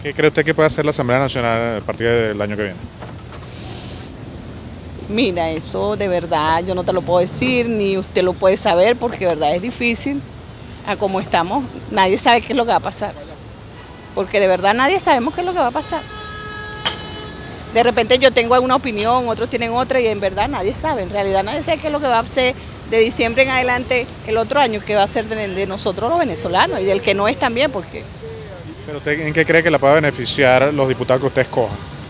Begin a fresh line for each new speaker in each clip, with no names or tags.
¿Qué cree usted que puede hacer la Asamblea Nacional a partir del año que viene?
Mira, eso de verdad yo no te lo puedo decir, ni usted lo puede saber, porque de verdad es difícil. A como estamos, nadie sabe qué es lo que va a pasar. Porque de verdad nadie sabemos qué es lo que va a pasar. De repente yo tengo una opinión, otros tienen otra y en verdad nadie sabe. En realidad nadie sabe qué es lo que va a hacer de diciembre en adelante el otro año, qué va a ser de nosotros los venezolanos y del que no es también, porque...
¿Pero usted en qué cree que la pueda beneficiar los diputados que usted escoja?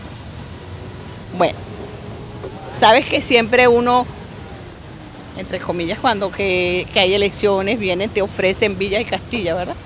Bueno, sabes que siempre uno, entre comillas, cuando que hay elecciones, vienen, te ofrecen Villa y Castilla, ¿verdad?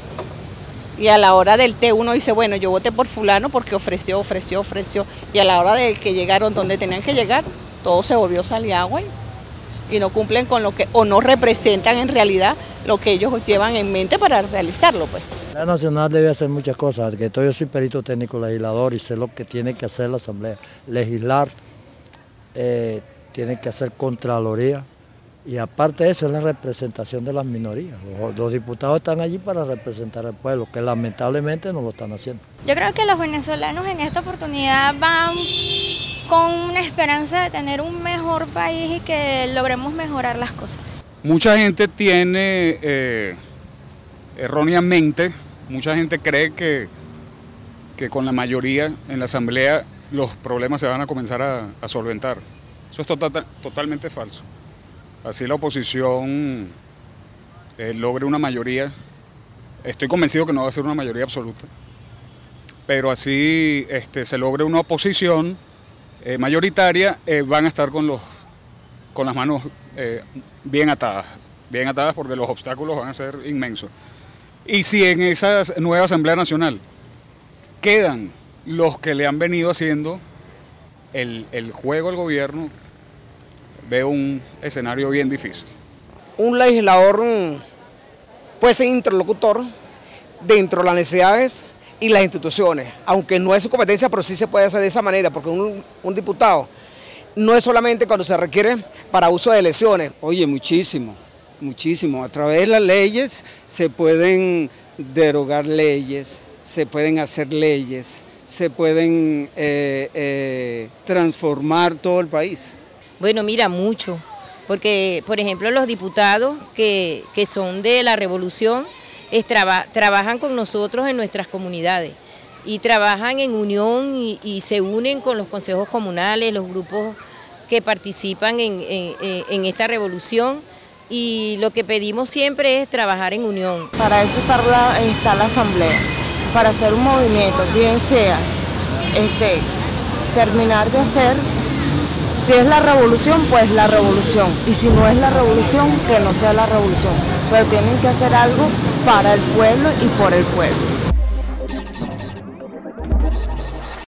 Y a la hora del té uno dice, bueno, yo voté por fulano porque ofreció. Y a la hora de que llegaron donde tenían que llegar, todo se volvió saliagua y no cumplen con lo que, o no representan en realidad lo que ellos llevan en mente para realizarlo, pues.
La Nacional debe hacer muchas cosas, porque yo soy perito técnico legislador y sé lo que tiene que hacer la Asamblea. Legislar, tiene que hacer contraloría y aparte de eso es la representación de las minorías. Los diputados están allí para representar al pueblo, que lamentablemente no lo están haciendo.
Yo creo que los venezolanos en esta oportunidad van con una esperanza de tener un mejor país y que logremos mejorar las cosas.
Mucha gente tiene erróneamente, mucha gente cree que con la mayoría en la Asamblea los problemas se van a comenzar a solventar. Eso es totalmente falso. Así la oposición logre una mayoría, estoy convencido que no va a ser una mayoría absoluta, pero así se logre una oposición mayoritaria, van a estar con las manos bien atadas porque los obstáculos van a ser inmensos. Y si en esa nueva Asamblea Nacional quedan los que le han venido haciendo el juego al gobierno, veo un escenario bien difícil.
Un legislador puede ser interlocutor dentro de las necesidades y las instituciones, aunque no es su competencia, pero sí se puede hacer de esa manera, porque un diputado no es solamente cuando se requiere para uso de elecciones.
Oye, muchísimo. A través de las leyes se pueden derogar leyes, se pueden hacer leyes, se pueden transformar todo el país.
Bueno, mira, mucho, porque por ejemplo los diputados que son de la revolución trabajan con nosotros en nuestras comunidades y trabajan en unión y se unen con los consejos comunales, los grupos que participan en esta revolución, y lo que pedimos siempre es trabajar en unión.
Para eso está la Asamblea, para hacer un movimiento, bien sea terminar de hacer. Si es la revolución, pues la revolución. Y si no es la revolución, que no sea la revolución. Pero tienen que hacer algo para el pueblo y por el pueblo.